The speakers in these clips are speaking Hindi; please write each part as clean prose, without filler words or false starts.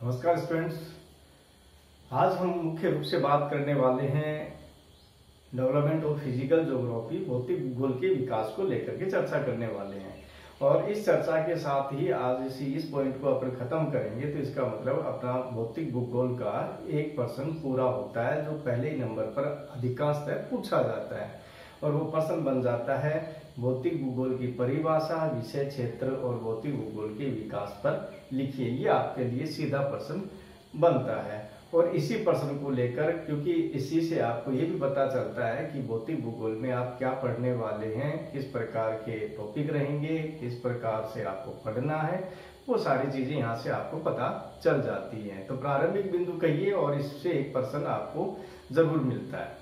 नमस्कार स्टूडेंट्स। आज हम मुख्य रूप से बात करने वाले हैं डेवलपमेंट ऑफ फिजिकल ज्योग्राफी, भौतिक भूगोल के विकास को लेकर के चर्चा करने वाले हैं। और इस चर्चा के साथ ही आज इस पॉइंट को अपन खत्म करेंगे। तो इसका मतलब अपना भौतिक भूगोल का 1% पूरा होता है, जो पहले ही नंबर पर अधिकांशतः पूछा जाता है। और वो प्रश्न बन जाता है भौतिक भूगोल की परिभाषा, विषय क्षेत्र और भौतिक भूगोल के विकास पर लिखिए। ये आपके लिए सीधा प्रश्न बनता है। और इसी प्रश्न को लेकर, क्योंकि इसी से आपको ये भी पता चलता है कि भौतिक भूगोल में आप क्या पढ़ने वाले हैं, किस प्रकार के टॉपिक रहेंगे, किस प्रकार से आपको पढ़ना है, वो सारी चीजें यहाँ से आपको पता चल जाती हैं। तो प्रारंभिक बिंदु कहिए और इससे 1% आपको जरूर मिलता है।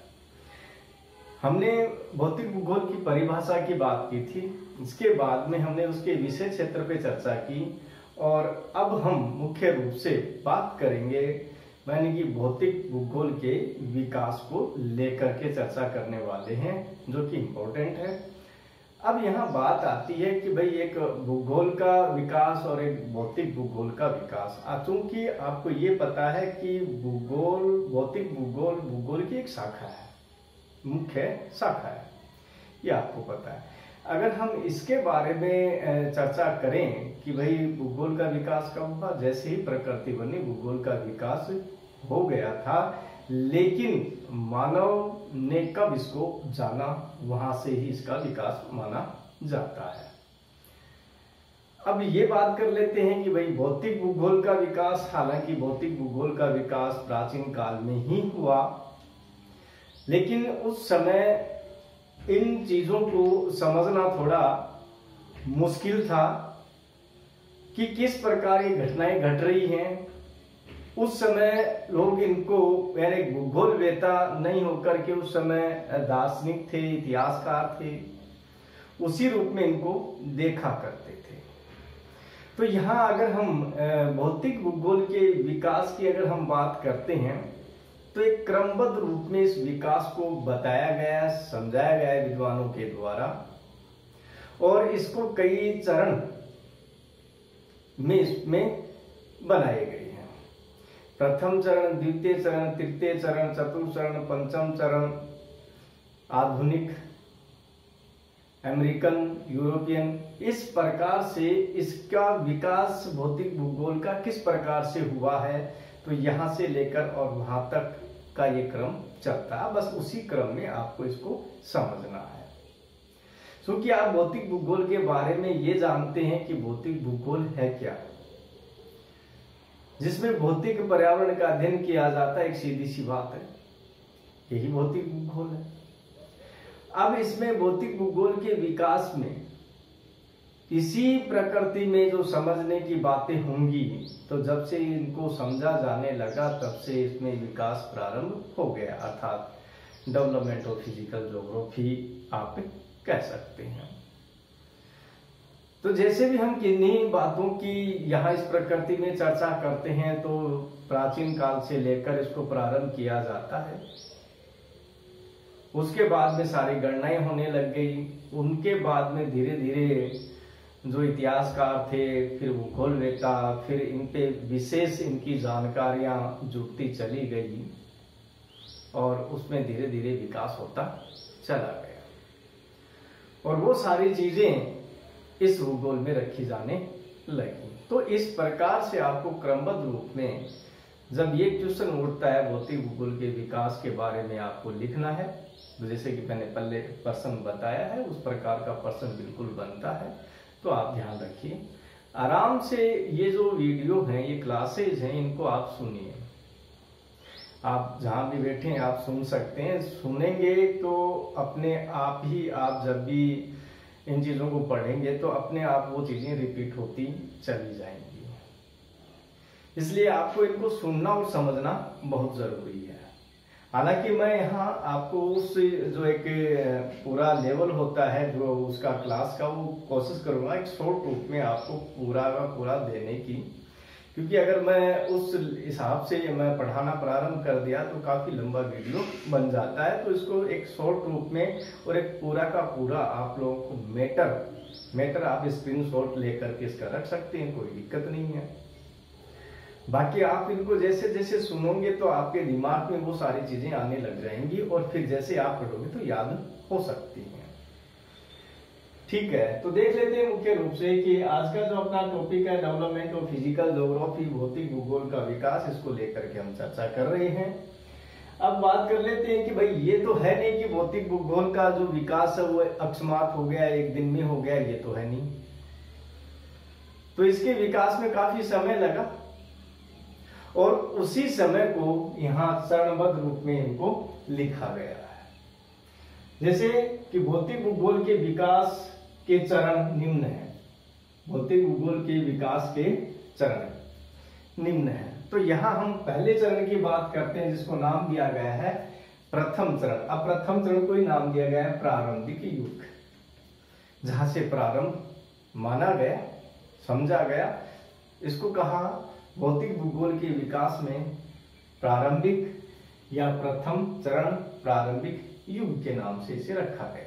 हमने भौतिक भूगोल की परिभाषा की बात की थी, इसके बाद में हमने उसके विषय क्षेत्र पे चर्चा की। और अब हम मुख्य रूप से बात करेंगे यानी कि भौतिक भूगोल के विकास को लेकर के चर्चा करने वाले हैं, जो कि इम्पोर्टेंट है। अब यहाँ बात आती है कि भाई एक भूगोल का विकास और एक भौतिक भूगोल का विकास। चूंकि आपको ये पता है कि भूगोल, भौतिक भूगोल भूगोल की एक शाखा है, मुख्य शाखा है, ये आपको पता है। अगर हम इसके बारे में चर्चा करें कि भाई भूगोल का विकास कब हुआ, जैसे ही प्रकृति बनी भूगोल का विकास हो गया था। लेकिन मानव ने कब इसको जाना, वहां से ही इसका विकास माना जाता है। अब ये बात कर लेते हैं कि भाई भौतिक भूगोल का विकास, हालांकि भौतिक भूगोल का विकास प्राचीन काल में ही हुआ, लेकिन उस समय इन चीजों को समझना थोड़ा मुश्किल था कि किस प्रकार ये घटनाएं घट रही हैं। उस समय लोग इनको यानी भूगोलवेता नहीं होकर के उस समय दार्शनिक थे, इतिहासकार थे, उसी रूप में इनको देखा करते थे। तो यहाँ अगर हम भौतिक भूगोल के विकास की अगर हम बात करते हैं तो एक क्रमबद्ध रूप में इस विकास को बताया गया, समझाया गया है विद्वानों के द्वारा। और इसको कई चरण में इसमें बनाए गए हैं। प्रथम चरण, द्वितीय चरण, तृतीय चरण, चतुर्थ चरण, पंचम चरण, आधुनिक, अमेरिकन, यूरोपियन, इस प्रकार से इसका विकास भौतिक भूगोल का किस प्रकार से हुआ है। तो यहां से लेकर और वहां तक का ये क्रम चलता है। बस उसी क्रम में आपको इसको समझना है। क्योंकि आप भौतिक भूगोल के बारे में ये जानते हैं कि भौतिक भूगोल है क्या, जिसमें भौतिक पर्यावरण का अध्ययन किया जाता है। एक सीधी सी बात है, यही भौतिक भूगोल है। अब इसमें भौतिक भूगोल के विकास में इसी प्रकृति में जो समझने की बातें होंगी, तो जब से इनको समझा जाने लगा तब से इसमें विकास प्रारंभ हो गया, अर्थात डेवलपमेंट ऑफ फिजिकल ज्योग्राफी आप कह सकते हैं। तो जैसे भी हम किन्हीं बातों की यहाँ इस प्रकृति में चर्चा करते हैं, तो प्राचीन काल से लेकर इसको प्रारंभ किया जाता है। उसके बाद में सारी गणनाएं होने लग गई। उनके बाद में धीरे धीरे जो इतिहासकार थे, फिर भूगोलवेता, फिर इन पे विशेष इनकी जानकारियां जुड़ती चली गई और उसमें धीरे धीरे विकास होता चला गया। और वो सारी चीजें इस भूगोल में रखी जाने लगी। तो इस प्रकार से आपको क्रमबद्ध रूप में जब ये क्वेश्चन उठता है भौतिक भूगोल के विकास के बारे में आपको लिखना है, तो जैसे कि मैंने पहले प्रश्न बताया है उस प्रकार का प्रश्न बिल्कुल बनता है। तो आप ध्यान रखिए, आराम से ये जो वीडियो हैं, ये क्लासेज हैं, इनको आप सुनिए। आप जहां भी बैठे हैं आप सुन सकते हैं। सुनेंगे तो अपने आप ही, आप जब भी इन चीजों को पढ़ेंगे तो अपने आप वो चीजें रिपीट होती चली जाएंगी। इसलिए आपको इनको सुनना और समझना बहुत जरूरी है। हालांकि मैं यहाँ आपको उस जो एक पूरा लेवल होता है जो उसका क्लास का, वो कोशिश करूंगा एक शॉर्ट रूप में आपको पूरा का पूरा देने की। क्योंकि अगर मैं उस हिसाब से मैं पढ़ाना प्रारंभ कर दिया तो काफी लंबा वीडियो बन जाता है। तो इसको एक शॉर्ट रूप में और एक पूरा का पूरा आप लोगों को मैटर आप स्क्रीनशॉट लेकर के इसका रख सकते हैं, कोई दिक्कत नहीं है। बाकी आप इनको जैसे जैसे सुनोगे तो आपके दिमाग में वो सारी चीजें आने लग जाएंगी और फिर जैसे आप पढ़ोगे तो याद हो सकती हैं। ठीक है, तो देख लेते हैं मुख्य रूप से कि आज का जो अपना टॉपिक है डेवलपमेंट ऑफ फिजिकल ज्योग्राफी, भौतिक भूगोल का विकास, इसको लेकर के हम चर्चा कर रहे हैं। अब बात कर लेते हैं कि भाई ये तो है नहीं कि भौतिक भूगोल का जो विकास है वो अकस्मात हो गया, एक दिन में हो गया, ये तो है नहीं। तो इसके विकास में काफी समय लगा और उसी समय को यहाँ चरणबद्ध रूप में इनको लिखा गया है। जैसे कि भौतिक भूगोल के विकास के चरण निम्न है। भौतिक भूगोल के विकास के चरण निम्न है। तो यहां हम पहले चरण की बात करते हैं जिसको नाम दिया गया है प्रथम चरण। अब प्रथम चरण को ही नाम दिया गया है प्रारंभिक युग, जहां से प्रारंभ माना गया, समझा गया, इसको कहा भौतिक भूगोल के विकास में प्रारंभिक या प्रथम चरण, प्रारंभिक युग के नाम से इसे रखा गया।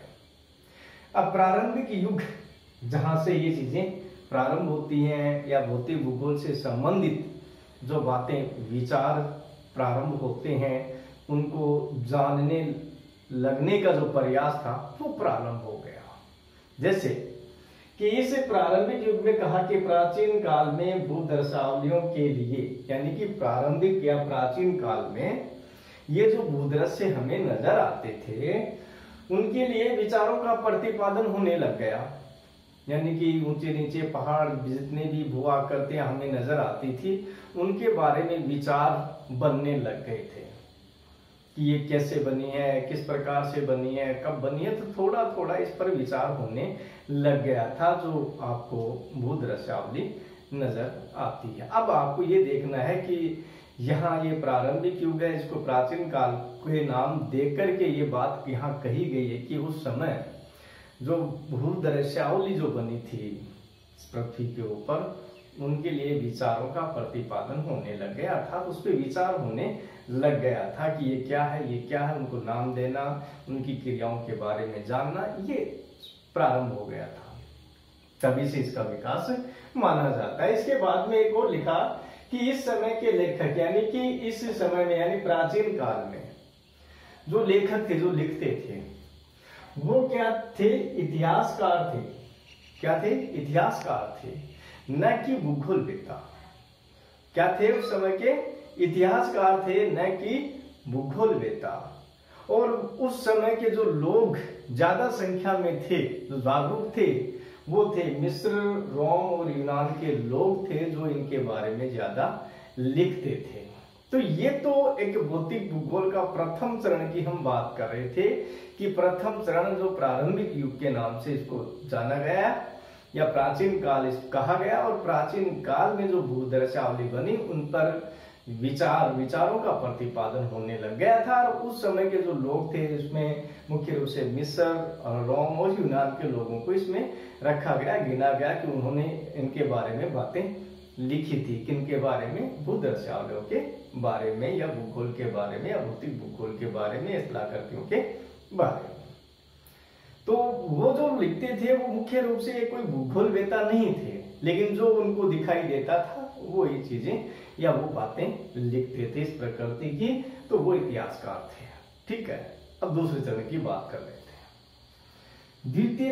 अब प्रारंभिक युग जहां से ये चीजें प्रारंभ होती हैं या भौतिक भूगोल से संबंधित जो बातें, विचार प्रारंभ होते हैं, उनको जानने लगने का जो प्रयास था वो प्रारंभ हो गया। जैसे कि इस प्रारंभिक युग में कहा कि प्राचीन काल में भूदृश्यावलियों के लिए, यानी कि प्रारंभिक या प्राचीन काल में ये जो भूदृश्य हमें नजर आते थे उनके लिए विचारों का प्रतिपादन होने लग गया। यानी कि ऊंचे नीचे पहाड़ जितने भी भू आकृतियां हमें नजर आती थी उनके बारे में विचार बनने लग गए थे कि ये कैसे बनी है, किस प्रकार से बनी है, कब बनी है। तो थोड़ा थोड़ा इस पर विचार होने लग गया था जो आपको भूदृश्यावली नजर आती है। अब आपको ये देखना है कि यहाँ ये प्रारंभिक युग है, इसको प्राचीन काल के नाम देकर के ये बात यहाँ कही गई है कि उस समय जो भूदृश्यावली जो बनी थी पृथ्वी के ऊपर उनके लिए विचारों का प्रतिपादन होने लग गया, अर्थात उस पर विचार होने लग गया था कि ये क्या है, ये क्या है, उनको नाम देना, उनकी क्रियाओं के बारे में जानना, ये प्रारंभ हो गया था। तभी से इसका विकास माना जाता है। इसके बाद में एक और लिखा कि इस समय के लेखक, यानी कि इस समय में यानी प्राचीन काल में जो लेखक थे, जो लिखते थे, वो क्या थे? इतिहासकार थे। क्या थे? इतिहासकार थे, न कि भूगोलवेत्ता। क्या थे उस समय के? इतिहासकार थे, न कि भूगोलवेत्ता। और उस समय के जो लोग ज्यादा संख्या में थे, जो जागरूक थे, वो थे मिस्र, रोम और यूनान के लोग थे जो इनके बारे में ज्यादा लिखते थे। तो ये तो एक भौतिक भूगोल का प्रथम चरण की हम बात कर रहे थे कि प्रथम चरण जो प्रारंभिक युग के नाम से इसको जाना गया या प्राचीन काल कहा गया, और प्राचीन काल में जो भूदृश्यावली बनी उन पर विचारों का प्रतिपादन होने लग गया था। और उस समय के जो लोग थे इसमें मुख्य रूप से मिस्र, रोम और यूनान के लोगों को इसमें रखा गया, गिना गया कि उन्होंने इनके बारे में बातें लिखी थी। किनके बारे में? भूदृश्यावलियों के बारे में या भूगोल के बारे में या भौतिक भूगोल के बारे में, स्थलाकृतियों के बारे में। तो वो जो लिखते थे वो मुख्य रूप से कोई भूगोलवेत्ता नहीं थे, लेकिन जो उनको दिखाई देता था वो ये चीजें या वो बातें लिखते थे इस प्रकृति की, तो वो इतिहासकार थे। ठीक है, अब दूसरे चरण की बात कर लेते हैं। द्वितीय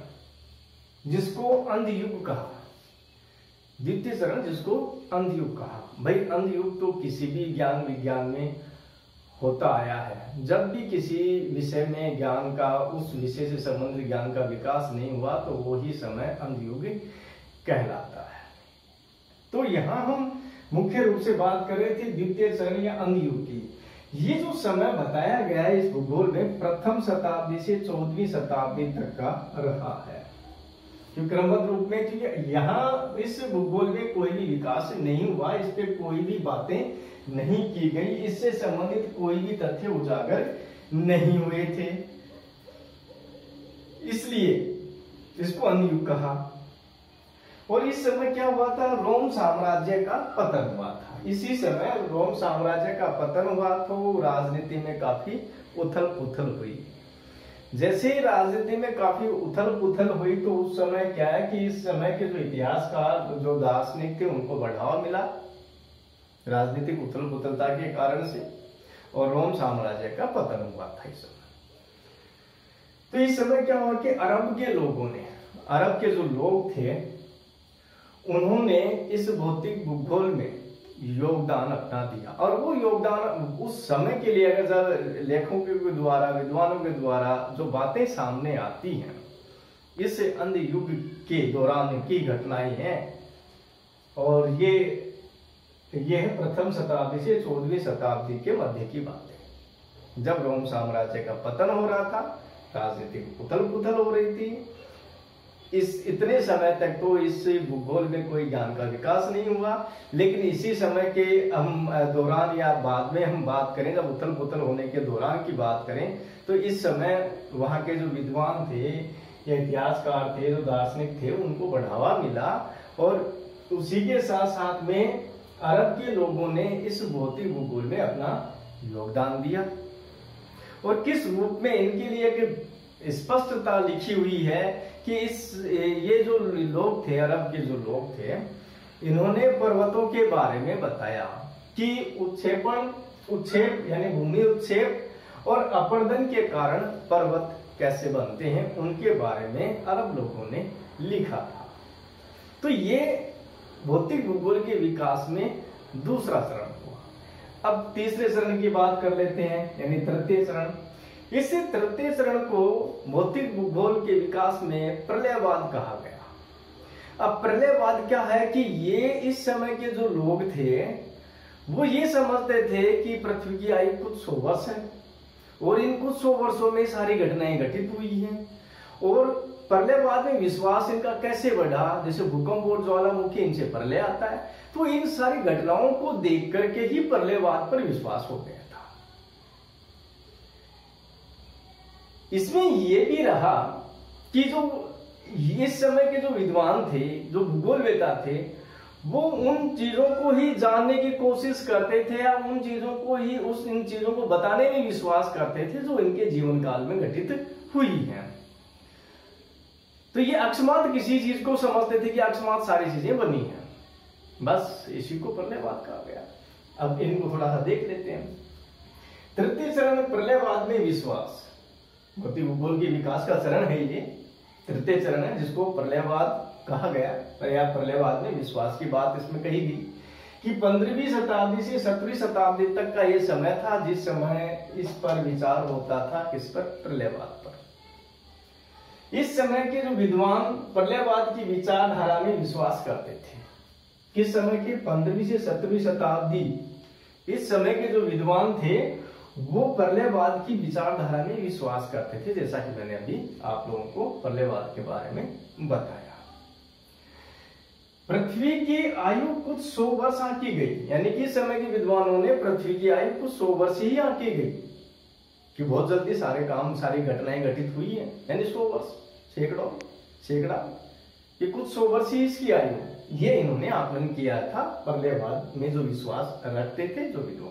चरण जिसको अंधयुग कहा, द्वितीय चरण जिसको अंधयुग कहा। भाई अंधयुग तो किसी भी ज्ञान विज्ञान में होता आया है। जब भी किसी विषय में ज्ञान का, उस विषय से संबंधित ज्ञान का विकास नहीं हुआ तो वो ही समय अंधयुग कहलाता है। तो यहाँ हम मुख्य रूप से बात कर रहे थे द्वितीय चरण या अंधयुग की। ये जो समय बताया गया है इस भूगोल में प्रथम शताब्दी से 14वीं शताब्दी तक का रहा है। क्रमबद्ध रूप में, क्योंकि यहाँ इस भूगोल में कोई भी विकास नहीं हुआ, इस पे कोई भी बातें नहीं की गई, इससे संबंधित कोई भी तथ्य उजागर नहीं हुए थे, इसलिए इसको अंधयुग कहा। और इस समय क्या हुआ था? रोम साम्राज्य का पतन हुआ था। इसी समय रोम साम्राज्य का पतन हुआ तो राजनीति में काफी उथल पुथल हुई। जैसे ही राजनीति में काफी उथल पुथल हुई तो उस समय क्या है कि इस समय के जो इतिहासकार, जो दार्शनिक थे, उनको बढ़ावा मिला। राजनीतिक उथल पुथलता के कारण से, और रोम साम्राज्य का पतन हुआ था इस समय। तो इस समय क्या हुआ कि अरब के लोगों ने, अरब के जो लोग थे, उन्होंने इस भौतिक भूगोल में योगदान अपना दिया। और वो योगदान उस समय के लिए, अगर जब लेखकों के द्वारा, विद्वानों के द्वारा जो बातें सामने आती हैं, इस अंध युग के दौरान की घटनाएं हैं, और ये प्रथम शताब्दी से 14वीं शताब्दी के मध्य की बात है, जब रोम साम्राज्य का पतन हो रहा था, राजनीतिक उथल पुथल हो रही थी। इस इतने समय तक तो इस भूगोल में कोई ज्ञान का विकास नहीं हुआ, लेकिन इसी समय के हम दौरान या बाद में हम बात करें, जब उथल पुथल होने के दौरान की बात करें, तो इस समय वहाँ के जो विद्वान थे या इतिहासकार थे, जो दार्शनिक थे, उनको बढ़ावा मिला। और उसी के साथ साथ में अरब के लोगों ने इस भौतिक भूगोल में अपना योगदान दिया। और किस रूप में, इनके लिए एक स्पष्टता लिखी हुई है कि ये जो लोग थे, अरब के जो लोग थे, इन्होंने पर्वतों के बारे में बताया कि उत्क्षेप यानी भूमि उत्क्षेप और अपर्दन के कारण पर्वत कैसे बनते हैं, उनके बारे में अरब लोगों ने लिखा था। तो ये भौतिक भूगोल के विकास में दूसरा चरण हुआ। अब तीसरे चरण की बात कर लेते हैं, यानी तृतीय चरण। इस तृतीय चरण को भौतिक भूगोल के विकास में प्रलयवाद कहा गया। अब प्रलयवाद क्या है कि ये इस समय के जो लोग थे, वो ये समझते थे कि पृथ्वी की आयु कुछ 100 वर्ष है, और इन कुछ 100 वर्षों में सारी घटनाएं घटित हुई हैं। और प्रलयवाद में विश्वास इनका कैसे बढ़ा, जैसे भूकंप और ज्वालामुखी, इनसे प्रलय आता है, तो इन सारी घटनाओं को देख करके ही प्रलयवाद पर विश्वास हो गया था। इसमें यह भी रहा कि जो इस समय के जो विद्वान थे, जो भूगोलवेता थे, वो उन चीजों को ही जानने की कोशिश करते थे, या उन चीजों को ही इन चीजों को बताने में विश्वास करते थे जो इनके जीवन काल में घटित हुई हैं। तो ये अकस्मात किसी चीज को समझते थे कि अकस्मात सारी चीजें बनी हैं, बस इसी को प्रलयवाद कहा गया। अब इनको थोड़ा सा देख लेते हैं। तृतीय चरण प्रलयवाद में विश्वास, भौतिक भूगोल के विकास का चरण है ये, तृतीय चरण है, जिसको प्रलयवाद कहा गया। या प्रलयवाद में विश्वास की बात इसमें कही गई कि 15वीं शताब्दी से 17वीं शताब्दी तक का ये समय था, जिस समय इस पर विचार होता था, किस पर, प्रलयवाद पर। इस समय के जो विद्वान प्रलयवाद की विचारधारा में विश्वास करते थे, किस समय के, 15वीं से 17वीं शताब्दी, इस समय के जो विद्वान थे वो प्रलयवाद की विचारधारा में विश्वास करते थे, जैसा कि मैंने अभी आप लोगों को प्रलयवाद के बारे में बताया। पृथ्वी की आयु कुछ 100 वर्ष आंकी गई, यानी कि इस समय के विद्वानों ने पृथ्वी की आयु कुछ 100 वर्ष ही आंकी गई, कि बहुत जल्दी सारे काम, सारी घटनाएं घटित हुई हैं, यानी 100 वर्ष, सैकड़ा, ये कुछ 100 वर्ष ही इसकी आयु, ये इन्होंने आकलन किया था प्रलयवाद में जो विश्वास रखते थे जो विद्वान।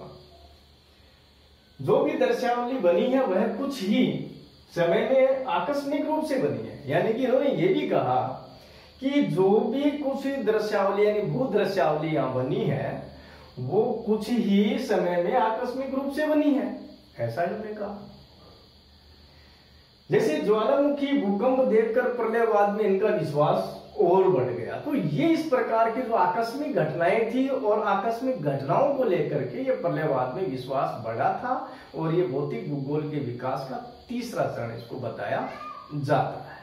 जो भी दर्शावली बनी है वह कुछ ही समय में आकस्मिक रूप से बनी है, यानी कि इन्होंने ये भी कहा कि जो भी कुछ दृश्यावली यानी भू दृश्यावली यहां बनी है, वो कुछ ही समय में आकस्मिक रूप से बनी है, ऐसा इन्होंने कहा। जैसे ज्वालामुखी, भूकंप देखकर प्रलयवाद में इनका विश्वास और बढ़ गया। तो ये इस प्रकार की जो आकस्मिक घटनाएं थी, और आकस्मिक घटनाओं को लेकर के ये प्रलयवाद में विश्वास बढ़ा था, और ये भौतिक भूगोल के विकास का तीसरा चरण इसको बताया जाता है।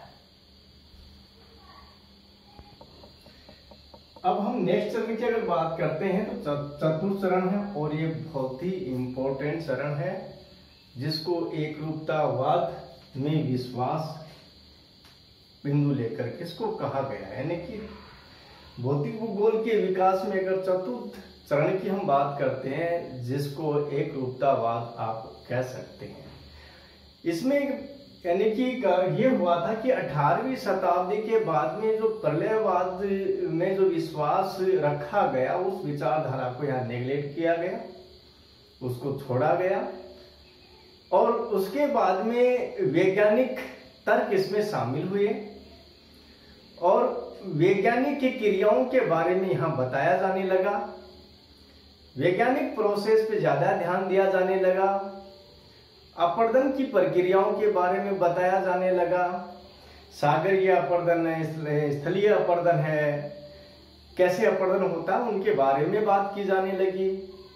अब हम नेक्स्ट चरण की अगर बात करते हैं तो चतुर्थ चरण है, और ये बहुत ही इंपॉर्टेंट चरण है, जिसको एक रूपतावाद में विश्वास बिंदु लेकर किसको कहा गया है। यानी कि भौतिक भूगोल के विकास में अगर चतुर्थ चरण की हम बात करते हैं, जिसको एक रूपतावाद आप कह सकते हैं, इसमें यानी कि ये हुआ था कि 18वीं शताब्दी के बाद में जो प्रलयवाद में जो विश्वास रखा गया, उस विचारधारा को यहाँ नेग्लेक्ट किया गया, उसको छोड़ा गया, और उसके बाद में वैज्ञानिक तर्क इसमें शामिल हुए, और वैज्ञानिक की क्रियाओं के बारे में यहाँ बताया जाने लगा। वैज्ञानिक प्रोसेस पे ज्यादा ध्यान दिया जाने लगा, अपर्दन की प्रक्रियाओं के बारे में बताया जाने लगा। सागरीय अपर्दन है, स्थलीय अपर्दन है, कैसे अपर्दन होता है उनके बारे में बात की जाने लगी।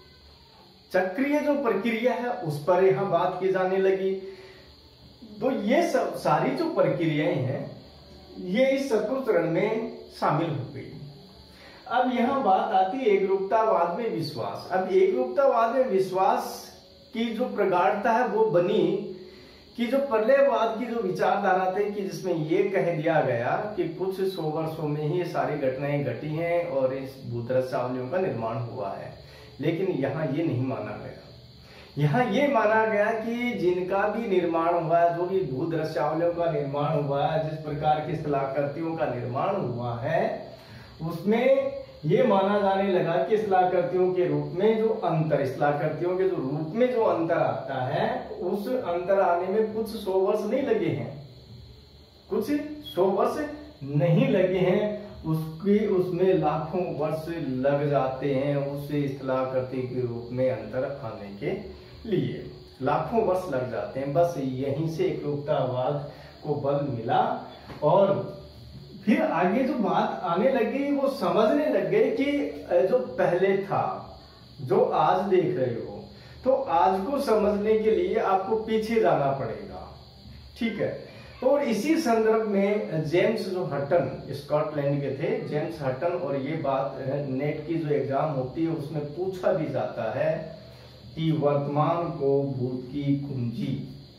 चक्रीय जो प्रक्रिया है उस पर यहाँ बात की जाने लगी। तो ये सब सारी जो प्रक्रियाएं हैं ये इस चतुर्थ चरण में शामिल हो गई। अब यहाँ बात आती है एकरूपतावाद में विश्वास। अब एकरूपतावाद में विश्वास की जो प्रगाढ़ता है वो बनी कि जो प्रलयवाद की जो विचारधारा थी कि जिसमें ये कह दिया गया कि कुछ 100 वर्षों में ही ये सारी घटनाएं घटी हैं और इस भूदृश्यावलियों का निर्माण हुआ है। लेकिन यहाँ ये नहीं माना गया। यहाँ ये माना गया कि जिनका भी निर्माण हुआ है, जो भी भूदृश्यावलियों का निर्माण हुआ है, जिस प्रकार की स्थलाकृतियों का निर्माण हुआ है, उसमें ये माना जाने लगा कि स्थलाकृतियों के रूप में जो अंतर, स्थलाकृतियों के जो रूप में जो अंतर आता है, उस अंतर आने में कुछ 100 वर्ष नहीं लगे हैं, कुछ 100 वर्ष नहीं लगे हैं, उसमें लाखों वर्ष लग जाते हैं उस स्थलाकृति के रूप में अंतर आने के लिए, लाखों वर्ष लग जाते हैं। बस यहीं से एकरूपतावाद को बल मिला और फिर आगे जो बात आने लगी वो समझने लग गए कि जो पहले था, जो आज देख रहे हो, तो आज को समझने के लिए आपको पीछे जाना पड़ेगा। ठीक है। और इसी संदर्भ में जेम्स जो हटन, स्कॉटलैंड के थे जेम्स हटन, और ये बात नेट की जो एग्जाम होती है उसमें पूछा भी जाता है कि वर्तमान को भूत की कुंजी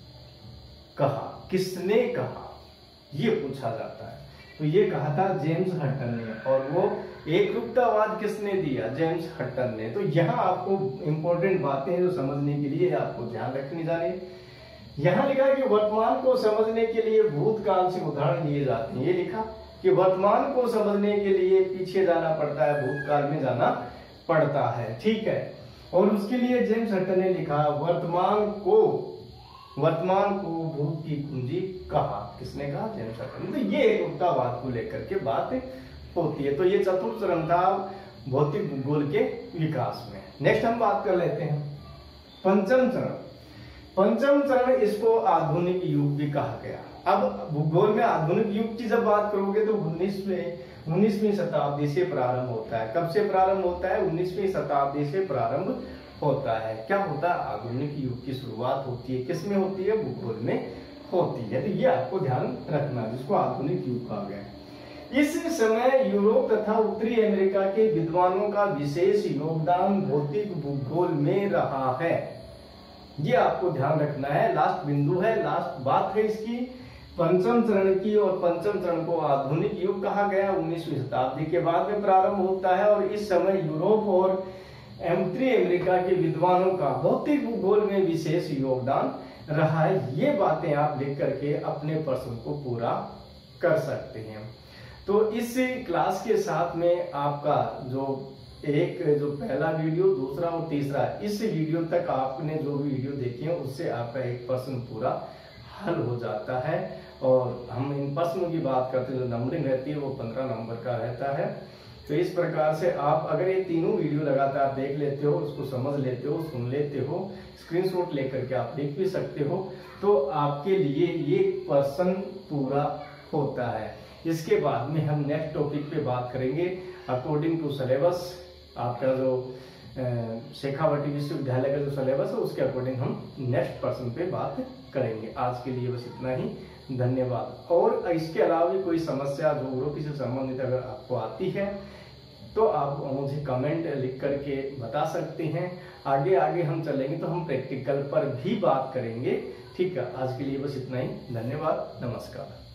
कहा, किसने कहा, ये पूछा जाता है। तो ये कहा था जेम्स हटन ने, और वो एकरूपतावाद किसने दिया, जेम्स हटन ने। तो यहाँ आपको इंपॉर्टेंट बातें जो समझने के लिए आपको ध्यान रखनी चाहिए। यहाँ लिखा कि वर्तमान को समझने के लिए भूतकाल से उदाहरण लिए जाते हैं। ये लिखा कि वर्तमान को समझने के लिए पीछे जाना पड़ता है, भूतकाल में जाना पड़ता है। ठीक है। और उसके लिए जेम्स हटन ने लिखा वर्तमान को भूत की कुंजी कहा, किसने कहा, जेम्स हटन। तो ये एकरूपतावाद को लेकर के बात होती है। तो ये चतुर्थ चरण था भौतिक भूगोल के विकास में। नेक्स्ट हम बात कर लेते हैं पंचम चरण। पंचम चरण, इसको आधुनिक युग भी कहा गया। अब भूगोल में आधुनिक युग की जब बात करोगे तो 19वीं शताब्दी से प्रारंभ होता है। कब से प्रारंभ होता है? 19वीं शताब्दी से प्रारंभ होता है। क्या होता है? आधुनिक युग की शुरुआत होती है। किसमें होती है? भूगोल में होती है। तो ये आपको ध्यान रखना, जिसको आधुनिक युग कहा गया है। इस समय यूरोप तथा उत्तरी अमेरिका के विद्वानों का विशेष योगदान भौतिक भूगोल में रहा है। ये आपको ध्यान रखना है। लास्ट बिंदु है, लास्ट बात है इसकी, पंचम चरण की। और पंचम चरण को आधुनिक युग कहा गया। 19वीं शताब्दी के बाद में प्रारंभ होता है और इस समय यूरोप और उत्तरी अमेरिका के विद्वानों का भौतिक भूगोल में विशेष योगदान रहा है। ये बातें आप लिख करके अपने प्रश्न को पूरा कर सकते हैं। तो इस क्लास के साथ में आपका जो पहला वीडियो, दूसरा और तीसरा, इस वीडियो तक आपने जो भी वीडियो देखे हैं उससे आपका एक प्रश्न पूरा हल हो जाता है। और हम इन प्रश्नों की बात करते हैं, जो नंबरिंग रहती है वो 15 नंबर का रहता है। तो इस प्रकार से आप अगर ये तीनों वीडियो लगातार देख लेते हो, उसको समझ लेते हो, सुन लेते हो, स्क्रीनशॉट लेकर के आप लिख भी सकते हो, तो आपके लिए ये प्रश्न पूरा होता है। इसके बाद में हम नेक्स्ट टॉपिक पे बात करेंगे अकॉर्डिंग टू सिलेबस। आपका जो शेखावटी विश्वविद्यालय का जो सिलेबस है उसके अकॉर्डिंग हम नेक्स्ट पर्सन पे बात करेंगे। आज के लिए बस इतना ही, धन्यवाद। और इसके अलावा भी कोई समस्या ज्योग्राफी से संबंधित अगर आपको आती है तो आप मुझे कमेंट लिख करके बता सकते हैं। आगे आगे हम चलेंगे तो हम प्रैक्टिकल पर भी बात करेंगे। ठीक है, आज के लिए बस इतना ही, धन्यवाद, नमस्कार।